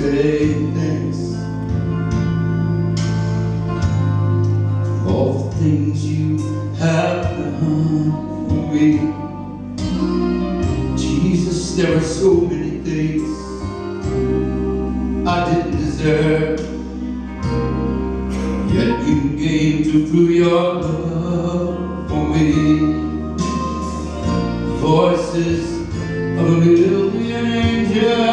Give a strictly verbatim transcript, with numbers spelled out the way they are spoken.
say thanks for all the things you have done for me. Jesus, there are so many things I didn't deserve, yet you came to prove your love for me. Voices of a million angels